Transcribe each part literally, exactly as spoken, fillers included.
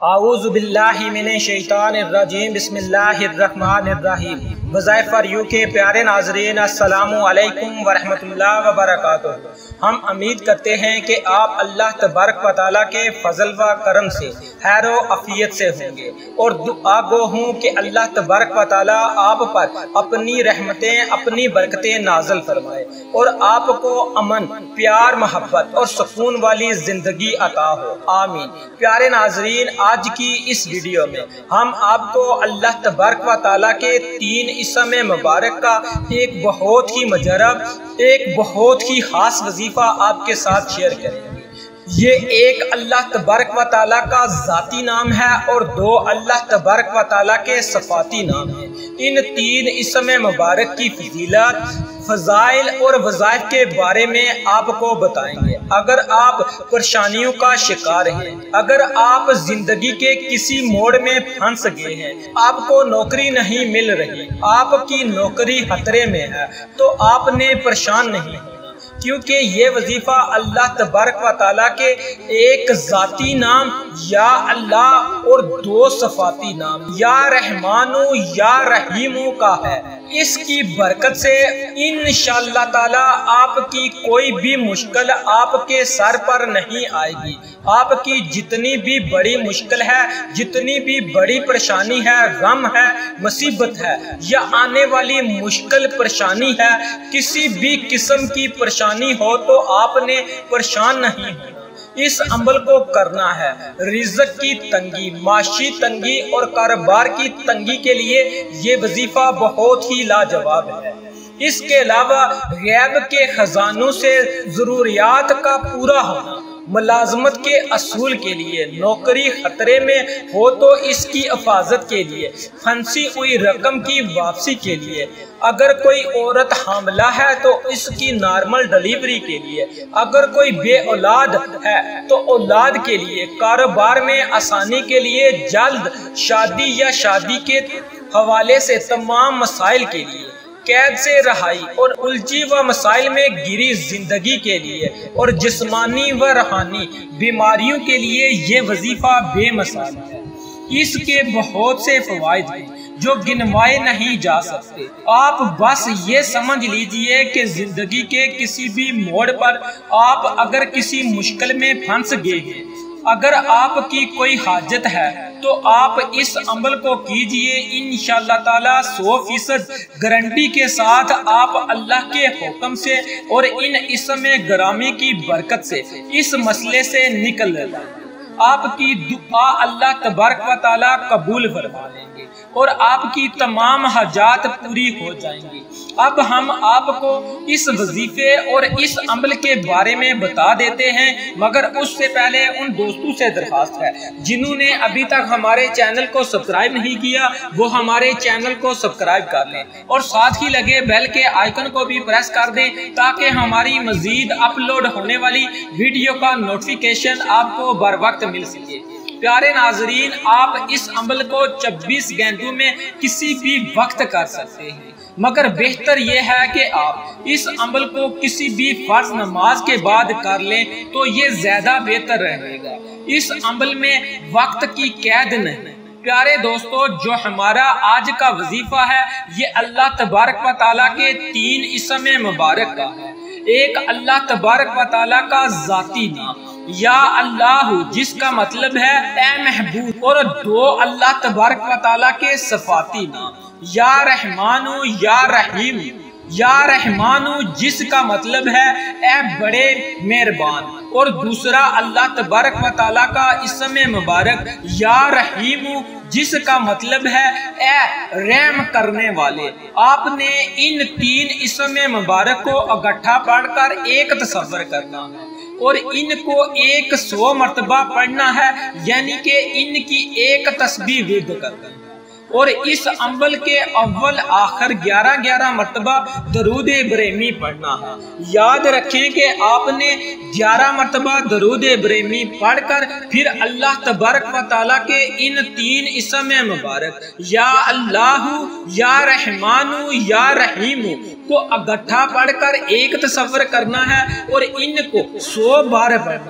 आऊज़ु बिल्लाहि मिनश शैतानिर रजीम बिस्मिल्लाहिर रहमानिर रहीम। वज़ाइफ for you के प्यारे नाज़रीन, अस्सलामु अलैकुम वरहमतुल्लाहि व बरकातुहू। हम उम्मीद करते हैं कि आप अल्लाह तबारक व तआला के फजल व करम से खैर व आफियत से होंगे और दुआ गो हूँ कि अल्लाह तबारक व तआला आप पर अपनी रहमतें, अपनी बरकतें नाज़िल फरमाए और आपको अमन, प्यार, मोहब्बत और सुकून वाली जिंदगी अता हो, आमीन। प्यारे नाज़रीन, आज की इस वीडियो में हम आपको अल्लाह तबारक व तआला के तीन इसम मुबारक का एक बहुत ही मुजरब, एक बहुत ही खास वजीफा आपके साथ शेयर करेंगे। ये एक अल्लाह तबारक व तआला का ज़ाती नाम है और दो अल्लाह तबारक व तआला के सफ़ाती नाम है। इन तीन इसम मुबारक की फजीलत, फ़ज़ाइल और वज़ाइफ के बारे में आपको बताएंगे। अगर आप परेशानियों का शिकार हैं, अगर आप जिंदगी के किसी मोड़ में फंस गए हैं, आपको नौकरी नहीं मिल रही, आपकी नौकरी खतरे में है, तो आपने परेशान नहीं होना, क्योंकि ये वजीफा अल्लाह तबारक व तआला के एक ज़ाती नाम या अल्लाह और दो सफ़ाती नाम या रहमानु या रहीमु का है। इसकी बरकत से इंशाअल्लाह ताला आपकी कोई भी मुश्किल आपके सर पर नहीं आएगी। आपकी जितनी भी बड़ी मुश्किल है, जितनी भी बड़ी परेशानी है, गम है, मुसीबत है या आने वाली मुश्किल परेशानी है, किसी भी किस्म की परेशानी हो तो आपने परेशान नहीं होना। इस अमल को करना है। रिज़्क़ की तंगी, माशी तंगी और कारोबार की तंगी के लिए ये वजीफा बहुत ही लाजवाब है। इसके अलावा गैब के खजानों से ज़रूरियात का पूरा होना, मुलाजमत के असूल के लिए, नौकरी खतरे में हो तो इसकी हिफाजत के लिए, फंसी हुई रकम की वापसी के लिए, अगर कोई औरत हामला है तो इसकी नॉर्मल डिलीवरी के लिए, अगर कोई बे औलाद है तो औलाद के लिए, कारोबार में आसानी के लिए, जल्द शादी या शादी के हवाले से तमाम मसाइल के लिए, कैद से रहाई और उलझी व मसाइल में गिरी जिंदगी के लिए और जिस्मानी व रूहानी बीमारियों के लिए ये वजीफा बेमिसाल है। इसके बहुत से फवाइद हैं जो गिनवाए नहीं जा सकते। आप बस ये समझ लीजिए कि जिंदगी के किसी भी मोड़ पर आप अगर किसी मुश्किल में फंस गए हैं, अगर आपकी कोई हाजत है तो आप इस अमल को कीजिए। इंशाअल्लाह ताला सौ फीसद गारंटी के साथ आप अल्लाह के हुक्म से और इन इसमें ग्रामी की बरकत से इस मसले से निकल जाएंगे। आपकी दुआ अल्लाह तबारक व तआला कबूल फरमा लेंगे और आपकी तमाम हाजात पूरी हो जाएंगी। अब हम आपको इस वजीफे और इस अमल के बारे में बता देते हैं, मगर उससे पहले उन दोस्तों से दरखास्त है जिन्होंने अभी तक हमारे चैनल को सब्सक्राइब नहीं किया, वो हमारे चैनल को सब्सक्राइब कर लें और साथ ही लगे बेल के आइकन को भी प्रेस कर दें ताकि हमारी मजीद अपलोड होने वाली वीडियो का नोटिफिकेशन आपको बर वक्त मिल सके। प्यारे नाजरीन, आप इस अमल को छब्बीस घंटों में किसी भी वक्त कर सकते हैं, मगर बेहतर यह है कि आप इस अमल को किसी भी फर्ज नमाज के बाद कर लें तो ये ज्यादा बेहतर रहेगा। इस अमल में वक्त की कैद नहीं। प्यारे दोस्तों, जो हमारा आज का वजीफा है ये अल्लाह तबारक व तआला के तीन इसम मुबारक का है। एक अल्लाह तबारक व तआला का ज़ाती नाम या अल्लाह, जिसका मतलब है ए महबूब, और दो अल्लाह तबारक व तआला के सफ़ाती नाम या रहमानु या रहीम। या रहमानु जिसका मतलब है ए बड़े मेहरबान, और दूसरा अल्लाह तबारक व तआला का इसम मुबारक या रहीमु जिसका मतलब है ए रहम करने वाले। आपने इन तीन इसम मुबारक को इकट्ठा पढ़कर एक तसव्वुर करना है और इनको एक सौ मरतबा पढ़ना है, यानी कि इनकी एक तस्बीह विद करना है और इस अमल के अव्वल आखिर ग्यारह ग्यारह मरतबा दरूद इब्राहिमी पढ़ना है। याद रखें कि आपने ग्यारह मरतबा दरूद इब्राहिमी पढ़कर फिर अल्लाह तबारक व तआला के इन तीन इसम मुबारक या अल्लाह या रहमानु या रहीमु को इकट्ठा पढ़कर एक तसव्वुर करना है और इनको सौ बार पढ़ना है।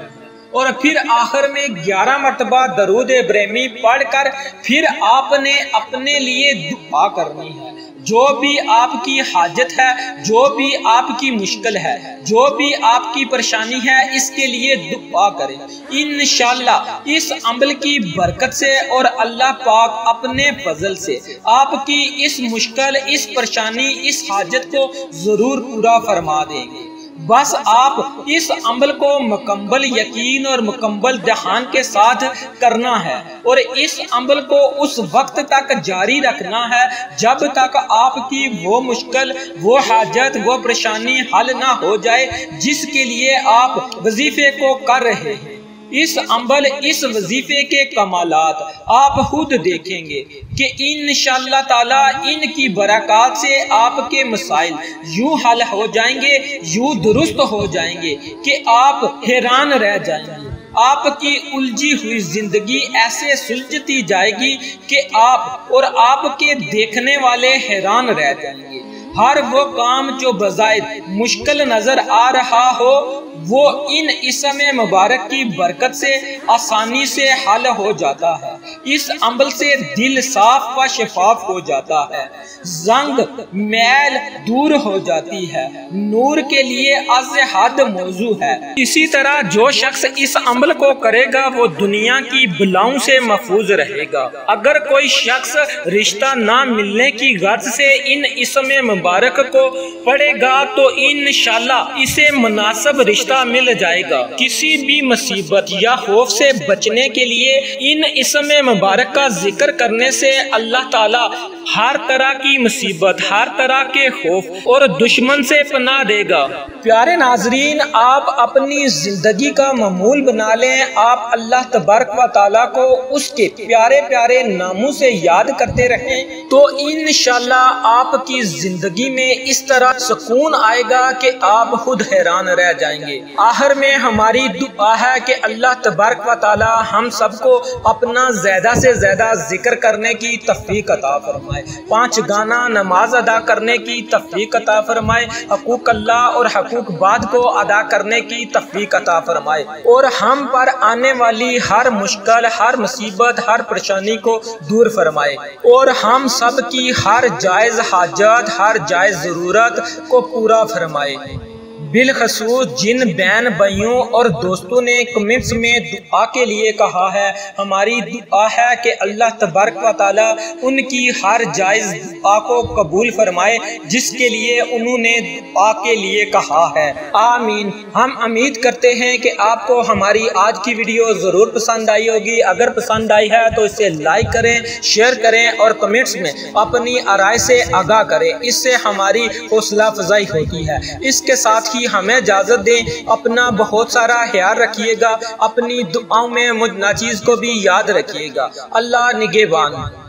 और फिर आखिर में ग्यारह मरतबा दरूद इब्राहिमी पढ़कर फिर आपने अपने लिए दुआ करनी है। जो भी आपकी हाजत है, जो भी आपकी मुश्किल है, जो भी आपकी परेशानी है, इसके लिए दुआ करें। इंशाअल्लाह इस अमल की बरकत से और अल्लाह पाक अपने फजल से आपकी इस मुश्किल, इस परेशानी, इस हाजत को जरूर पूरा फरमा देंगे। बस आप इस अमल को मुकम्मल यकीन और मुकम्मल ध्यान के साथ करना है और इस अमल को उस वक्त तक जारी रखना है जब तक आपकी वो मुश्किल, वो हाजत, वो परेशानी हल ना हो जाए जिसके लिए आप वजीफे को कर रहे हैं। इस अमल, इस वजीफे के कमालात आप खुद देखेंगे कि इंशाअल्लाह ताला इनकी बरकत से आपके मसाइल यूं हल हो जाएंगे, यूं दुरुस्त हो जाएंगे कि आप हैरान रह जाएंगे। आपकी उलझी हुई जिंदगी ऐसे सुलझती जाएगी कि आप और आपके देखने वाले हैरान रह जाएंगे। हर वो काम जो बजाय मुश्किल नजर आ रहा हो वो इन इसमें मुबारक की बरकत से आसानी से हल हो जाता है। इस अमल से दिल साफ व शफाफ हो जाता है, जंग मैल दूर हो जाती है, नूर के लिए अज़ हद मौजू है। इसी तरह जो शख्स इस अमल को करेगा वो दुनिया की बलाओं से महफूज रहेगा। अगर कोई शख्स रिश्ता ना मिलने की गर्ज से इन इसमें मुबारक को पढ़ेगा तो इंशाअल्लाह इसे मुनासिब रिश्ता मिल जाएगा। किसी भी मुसीबत या खौफ से बचने के लिए इन इसमें मुबारक का जिक्र करने से अल्लाह ताला हर तरह की मुसीबत, हर तरह के खौफ और दुश्मन से पनाह देगा। प्यारे नाजरीन, आप अपनी जिंदगी का मामूल बना लें। आप अल्लाह तबारक व तआला को उसके प्यारे प्यारे नामों से याद करते रहें तो इंशाअल्लाह आपकी जिंदगी में इस तरह सुकून आएगा कि आप खुद हैरान रह जाएंगे। आखिर में हमारी दुआ है कि अल्लाह तबारक व तआला हम सबको अपना ज्यादा से ज्यादा जिक्र करने की तौफीक अता फरमाए, पांच गाना नमाज अदा करने की तौफीक अता फरमाए, हकूक अल्लाह और हकूक बाद को अदा करने की तौफीक अता फरमाए और हम पर आने वाली हर मुश्किल, हर मुसीबत, हर परेशानी को दूर फरमाए और हम सब की हर जायज हाजत, हर जायज जरूरत को पूरा फरमाए। बिलखसूस जिन बहन भाइयों और दोस्तों ने कमेंट्स में दुआ के लिए कहा है, हमारी दुआ है कि अल्लाह तबारक व तआला उनकी हर जायज़ दुआ को कबूल फरमाए जिसके लिए उन्होंने दुआ के लिए कहा है। आमीन। हम उम्मीद करते हैं कि आपको हमारी आज की वीडियो ज़रूर पसंद आई होगी। अगर पसंद आई है तो इसे लाइक करें, शेयर करें और कमेंट्स में अपनी राय से आगाह करें। इससे हमारी हौसला अफजाई होती है। इसके साथ ही हमें इजाजत दें। अपना बहुत सारा ख्याल रखिएगा। अपनी दुआओं में मुझ नाचीज को भी याद रखिएगा। अल्लाह निगहबान।